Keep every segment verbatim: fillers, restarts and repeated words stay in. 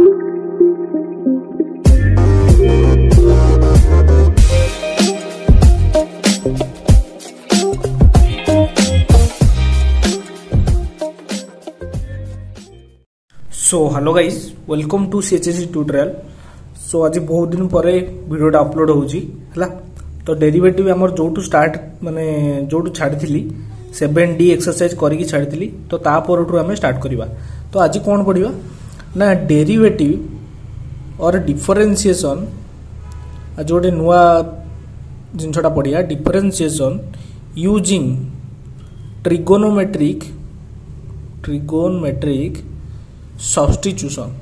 So hello guys, welcome to CHSC tutorial. So आज बहुत दिन पर वीडियोटा अपलोड होउची हला। तो डेरिवेटिव हमर जोटू स्टार्ट माने जोटू छाड़ी सेवन डी एक्सरसाइज करिकी छाड़ी तो ता परठू हमें स्टार्ट करवा। तो आज कौन पढ़िबा ना डेरिवेटिव और डिफरेंशिएशन। आज गोटे नुआ जिनसटा पढ़िया differentiation using trigonometric trigonometric substitution.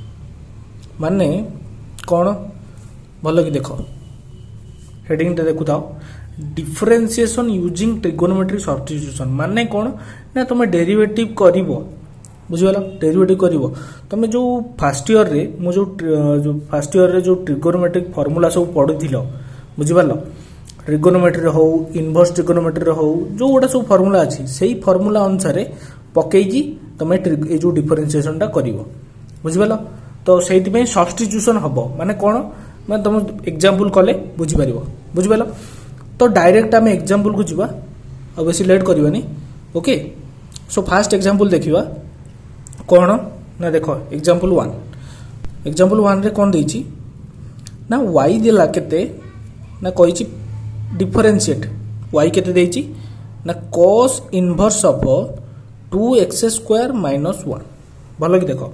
माने कौन भल कि देख हेडिंग टे देखु थाओ डिफरेंशिएशन यूजिंग ट्रिगोनोमेट्रिक सब्स्टिट्यूशन। माने कौन ना तुम डेरिवेटिव करिवो बुझिगला। डेरिवेटिव करिवो तुम जो फर्स्ट ईयर रे मु जो जो फर्स्ट ईयर रे जो ट्रिगोनोमेट्रिक फार्मूला सब पढ़िथिलो बुझिपारलो। ट्रिगोनोमेट्री हो इनवर्स ट्रिगोनोमेट्री हो जो गोटा सब फार्मूला अछि सेही फार्मूला अनुसार पकेकी तुम ए जो डिफरेंशिएशन टा करिवो बुझिपारलो। तो सेहिति में सब्स्टिट्यूशन हबो माने कोन माने तुम एग्जांपल कले बुझि पारिबो बुझिपारलो। तो डायरेक्ट आम एग्जांपल को जिबा आ बेसी लेट करबानी। ओके सो फास्ट एग्जांपल देखिबा कोन ना देखो एग्जांपल वन। एग्जांपल वन रे कोन देछि ना y देला केते ना कहिछि डिफरेंशिएट y केते देछि ना cos inverse of two x square minus one. भल कि देख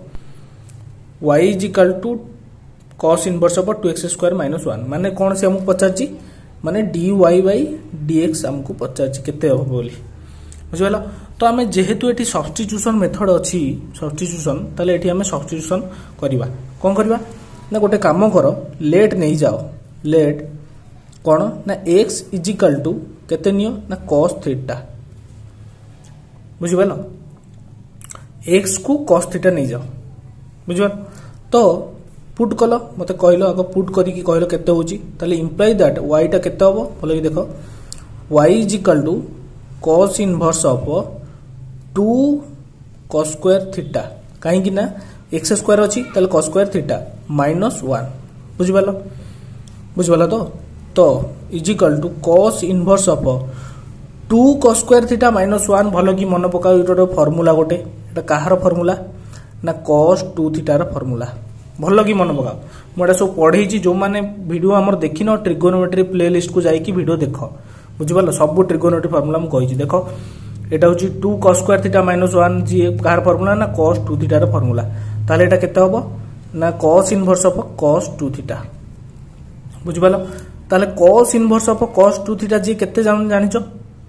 y is equal to cos inverse of two x square minus one. माने कौन से हमको पचारछि माने dy बाई dx हमको पचारछि केते हो बोली बुझिबला। तो आमे जेहेतु एठी सब्स्टिट्यूशन मेथड अछि सब्स्टिट्यूशन ताले एठी हमें सब्स्टिट्यूशन करबा। कोन करबा ना गोटे काम करो लेट नहीं जाओ लेट कौन ना x इज इक्वल टू केते नियो ना cos थीटा बुझिपाल। एक्स को cos थीटा नहीं जाओ बुझिपाल। तो पुट कल मते कहलो आगो पुट करिकी कहलो केते होची ताले इंप्लाई दैट y टा केते होबो भलो कि देखो y is equal to cos inverse of two cos square theta काहे कि ना x स्क्वायर अछि ताले cos square theta minus one बुझिपाल बुझिपाल। तो तो is equal to cos inverse of two cos square theta minus one. भल कि मन पकाओ ये फर्मूला गोटे एटा कहार फर्मूला ना cos टू थीटार फर्मूला। भल कि मन पकाओ मुझे सब पढ़े जो मैंने वीडियो आमर देखिन ट्रिगोनोमेट्री प्लेलिस्ट को जाइए वीडियो देख बुझिपाल। सब ट्रिगोनोमेट्री फर्मूला मुझे देखो एटा होची two cos square theta minus one जी कहार फर्मूला ना cos टू थीटार फर्मूला। ताले एटा केते हबो ना cos inverse of cos two theta बुझिपाल। ताले cos inverse of cos two theta जी केते जान जानिचो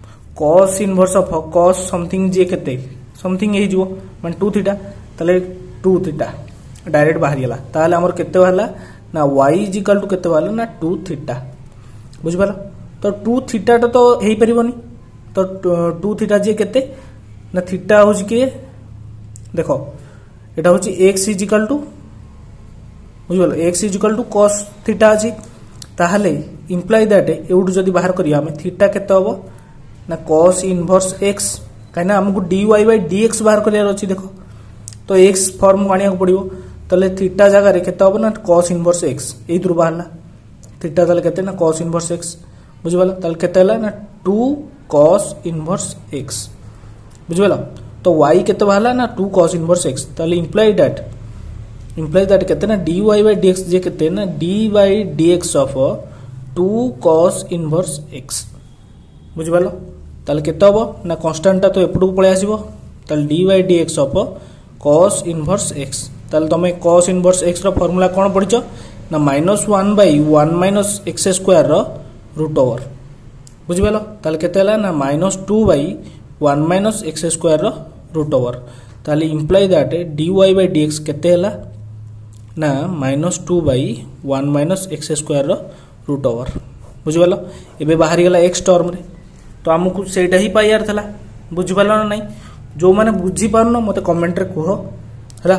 cos inverse of cos something जे केते समथिंग हे जो मान टू थीटा ताले टू थीटा डायरेक्ट बाहर गेला। ताले हमर केते बाहरला ना y इज इक्वल टू केते बाहरला ना टू थीटा बुझिपाल। तो टू थीटा तो हेई परिबोनी। तो टू थीटा जे केते ना थीटा होची के देखो एटा होची x इज इक्वल टू बुझिपाल x is equal to cos theta अछि ताहले इंप्लाई दैट एउड जदी बाहर करिया हम थीटा केते होबो ना cos इनवर्स x काहे ना हमको dy बाई dx बाहर करियार अछि देखो। तो x फॉर्म आनिया को पड़िबो तले थीटा जगह रे केते होबो ना cos इनवर्स x एई दुर बाहरला थीटा तले केते ना cos इनवर्स x बुझिबाला। तले केते हला ना टू cos इनवर्स x बुझिबाला। तो y केते बाहरला ना टू cos इनवर्स x तले इंप्लाई दैट इंप्लाई दैट केते ना dy बाई dx जे केते ना d by dx of two cos inverse x बुझिबाला। ताले केते होबो ना कांस्टेंट ता तो एपडू पळे आसीबो ताले d by dx of cos inverse x। ताले तमे cos इनवर्स x रो फार्मूला कोन पढिचो ना minus one by one minus x square रो रूट ओवर बुझिबालो। ताले केते हला ना minus two by one minus x square रो रूट ओवर। ताले imply that dy by dx केते हला ना minus two by one minus x square रो रूट ओवर बुझिबालो। एबे बाहर गेला x टर्म रे तो हमकु सेटा ही पाइयार थला बुझिपारलो ना नहीं। जो माने बुझी पारनो मते कमेंट रे कहो हला।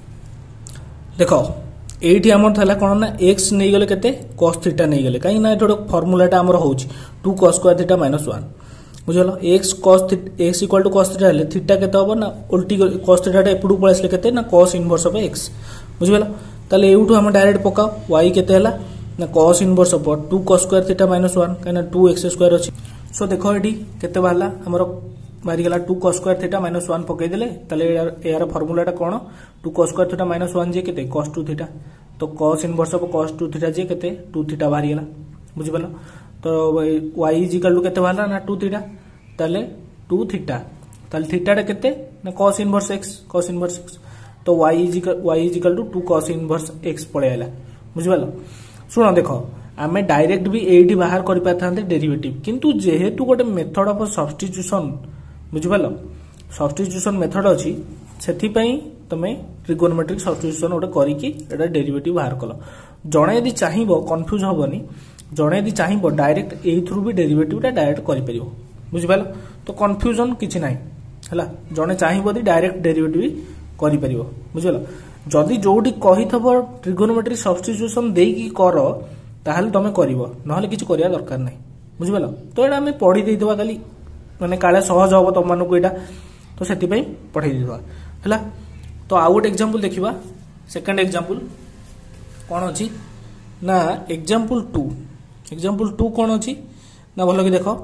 देखो एठी हमर थला कोन ना x नै गेले केते cos थीटा नै गेले काई ना एठो फार्मूलाटा हमर होउची two cos square theta minus one बुझलो। x cos थीटा x equal to cos theta ले थीटा केते होबो ना उल्टी cos थीटा एपडू पळेसले केते ना cos इनवर्स ऑफ x बुझिपाल ताले एउठू हम डायरेक्ट पकाओ y केते हला ना cos inverse of two cos square theta minus one कहना टू एक्स स्क्वायर अछि सो देखो एडी केते बाहला हमरो बारी गला two cos square theta minus one पकई देले ताले यार फार्मूलाटा कोन two cos square theta minus one जे केते cos टू थीटा तो cos inverse of cos two theta जे केते टू थीटा बाहरी गला बुझिपाल तो y इज इक्वल टू केते बाहला ना टू थीटा ताले टू थीटा ताले थीटाटा केते ना cos inverse x cos inverse x तो y is y is equal to two cos inverse x पळे आला बुझिपाल सुनो देखो आमे डायरेक्ट भी एडी बाहर करि पाथांते डेरिवेटिव किंतु जेहेतु गोटे मेथड ऑफ सब्स्टिट्यूशन बुझिपाल सब्स्टिट्यूशन मेथड अछि सेथि पई तमे ट्रिगोनोमेट्रिक सब्स्टिट्यूशन गोटे करिकि एटा डेरिवेटिव बाहर कलो जणे यदि चाहिबो कंफ्यूज होबनी जणे यदि चाहिबो डायरेक्ट एई थ्रू भी डेरिवेटिवटा डायरेक्ट करि परिबो बुझिपाल तो कंफ्यूजन किछि नाही हला जणे चाहिबो दि डायरेक्ट डेरिवेटिव करि परिबो बुझिपाल जदि जोडी कहिथबो ट्रिगोनोमेट्रिक सब्स्टिट्यूशन देकी करो ताहले तमे करिवो नहले किछि करिया दरकार नाही बुझिपाल तो एटा हमें पढी देइतबा खाली माने काले सहज होबो तम मानको एटा तो सेति पई पढै दितबा हला तो आ गोटे एग्जांपल देखिबा सेकंड एग्जांपल कोन अछि ना एग्जांपल टू एग्जांपल टू कोन अछि ना भलो कि देखो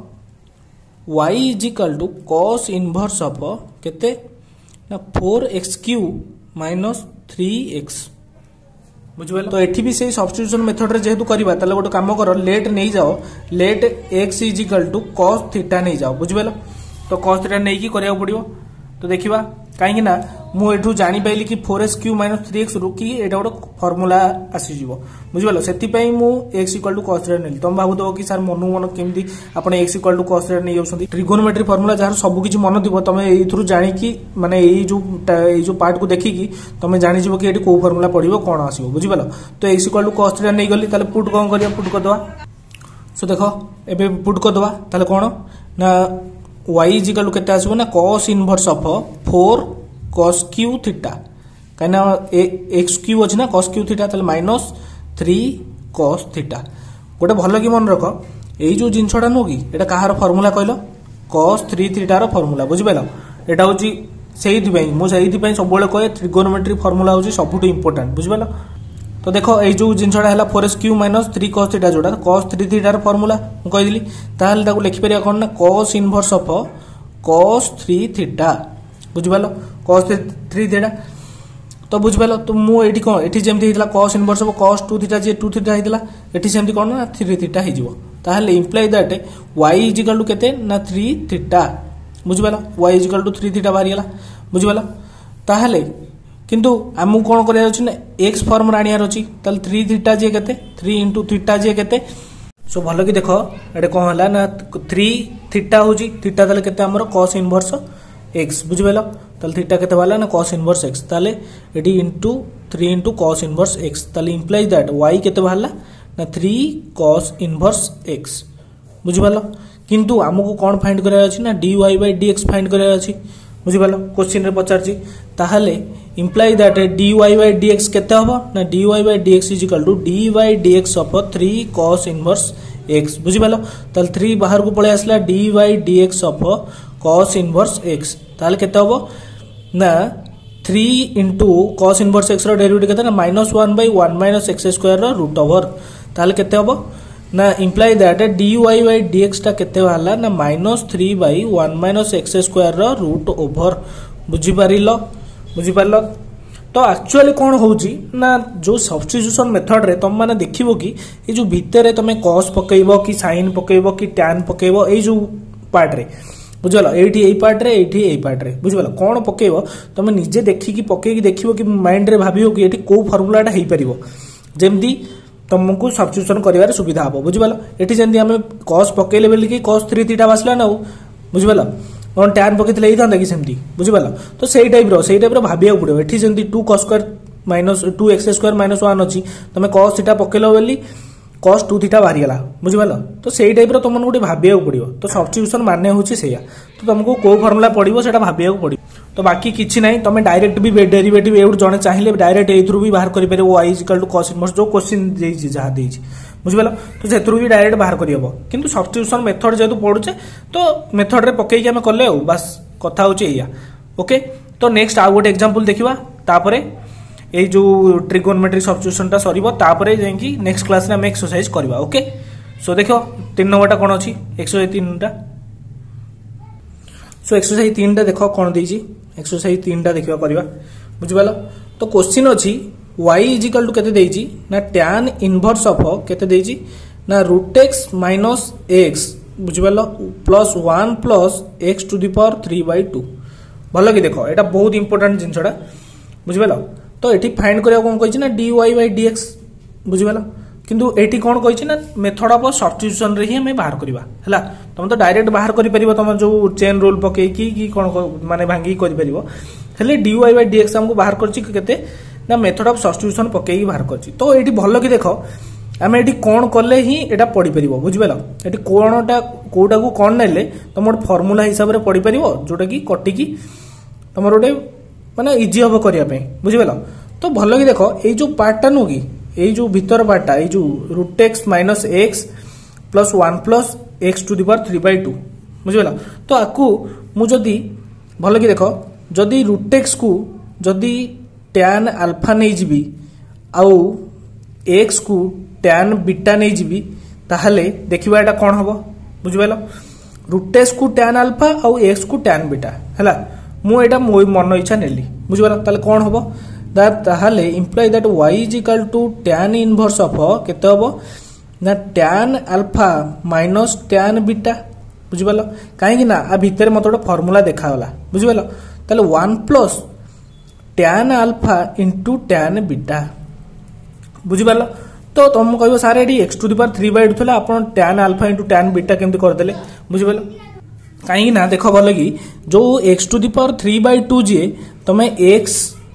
y is equal to cos inverse of केते ना four x cube minus three x बुझिपाल तो एठी भी सेही सब्स्टिट्यूशन मेथड रे जेहेतु करबा ताले गोटे काम करो लेट नहीं जाओ let x is equal to cos theta नहीं जाओ बुझिपाल तो cos थीटा नै की करिया पड़ियो तो देखिबा काहे ना मु एठू जानि पाइली कि four x cube minus three x रु कि एटा गोटे फार्मूला आसी जिवो बुझिपाल सेति पई मु x equal to cos theta नेली तुम भाबुतो कि सर मनु मन केमती आपण x equal to cos theta नै जाउछंती ट्रिगोनोमेट्री फार्मूला जहार सब किछि मन दिबो तमे एई थ्रू जानि कि माने एई जो एई जो पार्ट को देखि कि तमे जानि जिवो कि एटी को फार्मूला पडिबो कोन आसीबो बुझिपाल तो x equal to cos theta नै गली ताले पुट कोन करिया पुट कर दवा सो देखो एबे पुट कर दवा ताले कोन ना y इज इक्वल टू केते आसीबो ना cos inverse of four cos cube theta कहना x क्यू अछि ना cos क्यू थीटा ताले माइनस थ्री cos थीटा गोटे भलो कि मन रख एई जो जिंसडा नो कि एटा कहार फार्मूला कहलो cos थ्री थीटा रो फार्मूला बुझि पालो एटा होची सेहिति पई मु सेहिति पई सब बेले कहे ट्रिगोनोमेट्री फार्मूला होची सबटु इंपोर्टेंट बुझि पालो तो देखो एई जो जिंसडा हला four x cube minus three cos theta जोडा cos थ्री थीटा रो फार्मूला मु कहि दिली ताहले ताको लिखि परिया कोन ना cos inverse of cos three theta बुझि पालो cos थ्री थीटा तो बुझि पालो तो मु एठी कोन एठी जेमति हितला cos inverse of cos two theta जे टू थीटा हितला एठी सेमति कोन ना थ्री थीटा हि जिवो ताहले imply that y is equal to केते ना थ्री थीटा बुझि पालो y is equal to three theta बाहरी गेला बुझि पालो ताहले किंतु हमु कोन करिया अछि ना x फॉर्म रानियार अछि ताले थ्री थीटा जे केते थ्री इनटू थीटा जे केते सो भलो कि देखो एडे कोन हला ना थ्री थीटा होजी थीटा ताले केते हमरो cos इनवर्स x बुझि पालो ताले थीटा केते वाला ना cos इनवर्स x ताले एडी into three into cos inverse x ताले इंप्लाइज दैट y केते वाला ना थ्री cos इनवर्स x बुझि पालो किंतु हमको कोन फाइंड करया अछि ना dy by dx फाइंड करया अछि बुझि पालो क्वेश्चन रे पचार छी ताहले imply that dy by dx केते हबो ना dy by dx is equal to dy dx of three cos inverse x बुझि पालो ताले थ्री बाहर को पळे आसला dy dx of cos inverse x ताले केते हबो ना three into cos inverse x रो डेरिवेटिव केते ना minus one by one minus x square रो रूट ओवर ताले केते हबो ना imply that dy by dx ता केते वाला ना minus three by one minus x square रो रूट ओवर बुझि पारिलो बुझि पारलो तो एक्चुअली कौन होउची ना जो सब्स्टिट्यूशन मेथड रे तुम माने देखिबो कि ए जो भीतर तुम cos पकेइबो कि sin पकेइबो कि tan पकेइबो ए जो पार्ट रे बुझलो एठी एई पार्ट रे एठी एई पार्ट रे बुझलो कोन पकेइबो तुम निजे देखि कि पकेइ कि देखिबो कि माइंड रे भाबियो कि एठी को फार्मूलाटा हेई परिबो जेमदी तुमको सब्स्टिट्यूशन करिवार सुविधा हबो बुझलो एठी जेंदी हमें cos पकेइले बेली कि cos थ्री थीटा बासला ना बुझलो on tan पकेइले एई थांदा कि सेमती बुझिपालो तो सेही टाइप रो सेही टाइप रो भाबिया पड़ो एठी जेंती two cos square minus two x square minus one अछि तमे cos थीटा पकेइलो बेली cos टू थीटा बाहरी गेला बुझिपालो तो सेही टाइप रो तुमन गुटे भाबिया पड़ो तो सब्स्टिट्यूशन माने होछि सेया तो तुमको को फार्मूला पड़िबो सेटा भाबिया पड़ो तो बाकी किछि नाही तमे डायरेक्ट भी डेरिवेटिव एउड जणे चाहिले डायरेक्ट ए थ्रू भी बाहर करि परिबो y equal to cos inverse जो क्वेश्चन देछि जहा देछि बुझिपालो तो से थ्रू भी डायरेक्ट बाहर करि हबो किंतु सब्स्टिट्यूशन मेथड जेतु पडुचे तो मेथड रे पकेइ के हम करले बस कथा होछि एया ओके तो नेक्स्ट आ गोटे एग्जांपल देखिबा तापरे ए जो ट्रिगोनोमेट्रिक सब्स्टिट्यूशनटा सरीबो तापरे जाई नेक्स्ट क्लास रे हम एक्सरसाइज करबा। ओके सो देखो तीन नंबरटा कोन अछि एक्सरसाइज तीन टा। सो एक्सरसाइज तीन टा देखो कोन देछि एक्सरसाइज तीन टा देखिबा करबा बुझिबालो। तो क्वेश्चन अछि y इज इक्वल टू केते देछि ना tan इनवर्स ऑफ केते देछि ना रूट x माइनस x बुझिबालो plus one plus x to the power three by two. भलो कि देखो एटा बहुत इंपोर्टेंट जिनसडा बुझिबालो। तो एठी फाइंड करिया कोन कहिछि ना dy बाय dx बुझिबालो। किंतु एठी कोन कहिछि ना मेथड ऑफ सब्स्टिट्यूशन रे ही हम बाहर करबा हला। तुम तो डायरेक्ट बाहर करि परिबो तुम जो चेन रूल पके की की कोन माने भांगी करि परिबो हेले dy बाय dx हमको बाहर करछि केते ना मेथड ऑफ सब्स्टिट्यूशन पके बाहर करछि। तो एठी भलो कि देखो आम एठी कोन करले ही एटा पढि परिबो बुझिबालो। एठी कोनटा कोटा को कोन नेले तुम फार्मूला हिसाब रे पढि परिबो जोटा की कटि की तुमर ओटे माने इजी हबो करिया पे बुझिबालो। तो भलो कि देखो ए जो पार्टटा नो की ए जो भीतर पार्टटा ए जो root x minus x plus one plus x to the power three by two बुझिबालो। तो आकु मु जदी भलो कि देखो जदी रूट x को जदी tan अल्फा नै जिबी आउ x को tan बीटा नै जिबी ताहले देखिबा एटा कोन हबो बुझिबालो। रूट x को tan अल्फा आउ x को tan बीटा हला मु एटा मो मन इच्छा नेली बुझिबालो। ताले कोन हबो ताहले imply that y is equal to tan inverse of केते हबो ना tan alpha minus tan beta बुझिबालो। काहे कि ना आ भीतर मते फार्मूला देखावला बुझिबालो। ताले one plus tan alpha into tan beta बुझिबालो। तो तुम कहबो सार एडी x to the power three by two थला आपण tan alpha into tan beta केमति कर देले बुझिबालो। काहे ना देखो भलो कि जो x to the power three by two जे तमे x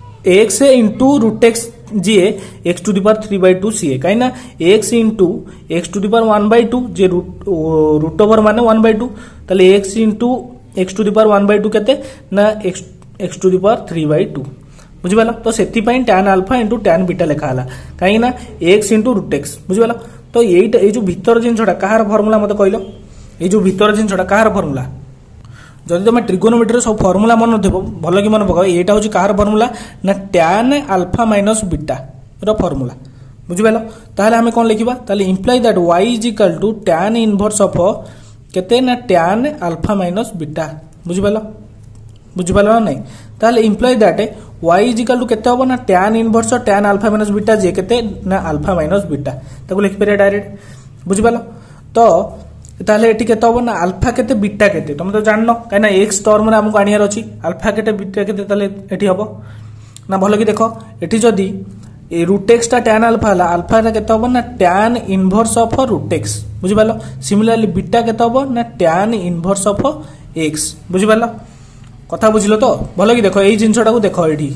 x into root x जे x to the power three by two सी काहे ना x into x to the power one by two जे रूट रूट ओवर माने one by two ताले x into x to the power one by two केते ना x x to the power three by two बुझिबालो। तो सेति पई tan alpha into tan beta लेखा हला काहे ना x इंटू रूट x बुझिबालो। तो एटा ए जो भीतर जिनसडा कहार फार्मूला मते कहलो ए जो भीतर जिनसडा कहार फार्मूला जदि तुम ट्रिगोनोमेट्री सब फार्मूला मन थेबो भलो कि मन पकाओ एटा होची कहार फार्मूला ना tan अल्फा माइनस बीटा रो फार्मूला बुझिबालो। ताहले हमें कोन लिखिबा ताहले imply that y is equal to tan inverse of केते ना tan अल्फा माइनस बीटा बुझिबालो बुझिबालो ना नहीं। ताहले imply that y is equal to केते होबो ना tan inverse tan alpha minus beta जे केते ना अल्फा माइनस बीटा ताको लिखि परिया डायरेक्ट बुझिबालो। तो ताहले एटी केते होबो ना अल्फा केते बीटा केते तुम तो जाननो काहे ना x टर्म रे हमको आनियार अछि अल्फा केते बीटा केते ताहले एटी होबो ना भलो कि देखो एटी जदी ए रूट x टा tan अल्फा हला अल्फा रा केते होबो ना tan inverse of root x बुझिबालो। सिमिलरली बीटा केते होबो ना tan इनवर्स ऑफ x बुझिबालो कथा बुझिलो। तो भलो कि देखो एई जिंसटा को देखो एठी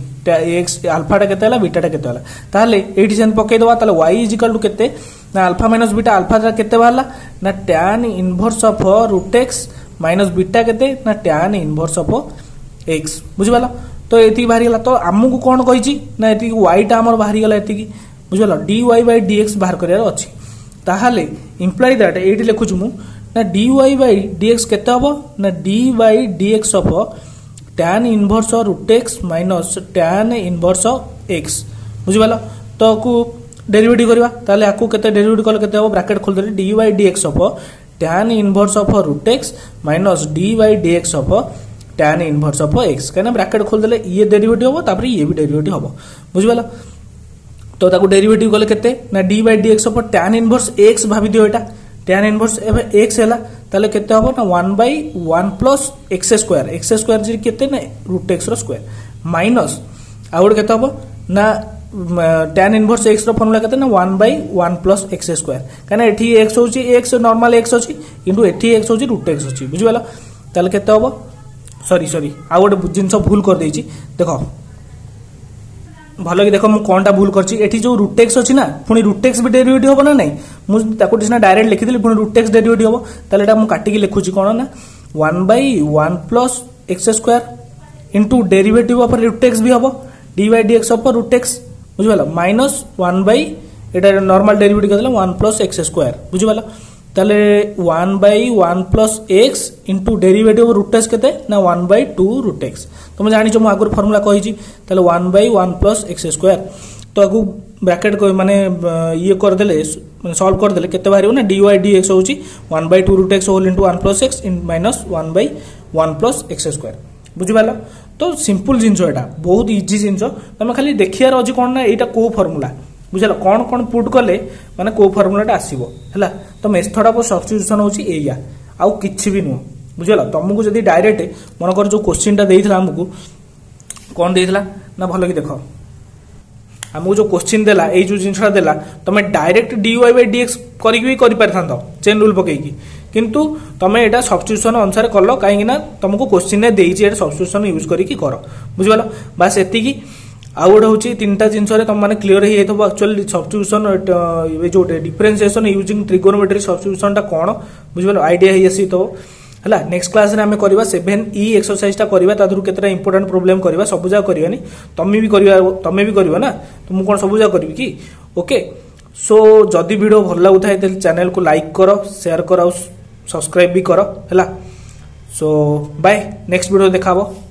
x अल्फा टा केते हला बीटा टा केते हला ताहले एठी सेन पके दवा ताहले y इज इक्वल टू केते ना अल्फा माइनस बीटा अल्फा रा केते बाहला ना tan inverse of root x minus beta केते ना tan इनवर्स ऑफ x बुझिबालो। तो एति बाहरी गला तो हमकु कोन कहिची ना एति y टा हमर बाहरी गला एति बुझिबालो dy बाय dx बाहर करियार अछि। ताहले इम्प्लाई दैट एठी लिखुछु मु ना dy बाय dx केते हबो ना d by dx of tan inverse root x minus tan inverse x बुझिबालो। तो को डेरिवेटिव करबा ताले आकु केते डेरिवेटिव कले केते हो ब्रैकेट खोल देली dy by dx of tan inverse of root x minus d by dx of tan inverse of x कहना ब्रैकेट खोल देले ये डेरिवेटिव हो तापर ये भी डेरिवेटिव हो बुझिबालो। तो ताकु डेरिवेटिव कले केते ना d by dx of tan inverse x भाबी दियो एटा tan इनवर्स एबे x हैला ताले केते हो ना one by one plus x square x square जे केते ना रूट x रो स्क्वायर माइनस आउड केते हो ना tan इनवर्स x रो फार्मूला केते ना one by one plus x square काना एठी x होची x नॉर्मल x होची किंतु एठी x होची रूट x होची बुझिबाला। ताले केते हो सॉरी सॉरी आउड जिंस भूल कर देची देखो भलो कि देखो मु कोनटा भूल करछि एठी जो रूट x अछि ना पुनी रूट x भी डेरिवेटिव होबो ना नहीं मु ताको दिसना डायरेक्ट लिखि देली पुनी रूट x डेरिवेटिव होबो ताले एटा मु काटि के लिखुछि कोन ना one by one plus x square into derivative of root x भी होबो d by dx of root x बुझिबाला माइनस वन बाय एटा नॉर्मल डेरिवेटिव करला वन प्लस x स्क्वायर बुझिबाला। ताले one by one plus x into derivative root x केते ना one by two root x तुम जानी मु आगुरी फर्मुला कही ताले one by one plus x square तो आगु ब्रैकेट माने ये करदेले सॉल्व करदेले केते बाहर ना डी वाई डी एक्स होची one by two root x whole into one plus x in minus one by one plus x square बुझिपाल। तो सिंपल जिनस एटा बहुत इजी जिनस तुम खाली देखियार अछि कोन ना एटा को फर्मुला बुझल कौन कौन पुट कले माने को फर्मुलाटा आसीबो हैला। तो मेथड ऑफ सब्स्टिट्यूशन होची एया आउ किछि भी नुह बुझल। तुमको जदी डायरेक्ट मन कर जो क्वेश्चनटा देइथला हमकु कोन देइथला ना भलो कि देखो हमको जो क्वेश्चन देला ए जो जिनसटा देला तमे डायरेक्ट dy बाय dx करी भी करि परथांतो चेन रूल पकेकी किंतु तमे एटा सब्स्टिट्यूशन अनुसार करलो काहे ना तुमको क्वेश्चन ने देइची एटा सब्स्टिट्यूशन यूज करी की करो बुझिपालो बस एति की आउ गोटे हूँ तीन टा जिनस तुम मैंने क्लीयर हो जाइए एक्चुअली सब्स्टिट्यूशन जो डिफरेंशिएशन यूजिंग ट्रिगोनोमेट्री सब्स्टिट्यूशन टा कौन बुझिपाल आइडिया हो आसी तो है। नेक्स्ट क्लास में आम करवा सेभेन ई एक्सरसाइज टा करवा तादू केतटा इंपोर्टेंट प्रोब्लेम करवा सब जगह करवानी तुम्हें भी करवा तुम्हें भी करवा ना तो मुझे कौन सब जगह करी कि ओके। सो जदि वीडियो भल लगुता है चैनल को लाइक करो शेयर करो सब्सक्राइब भी करो है। सो बाय नेक्स्ट वीडियो देखा।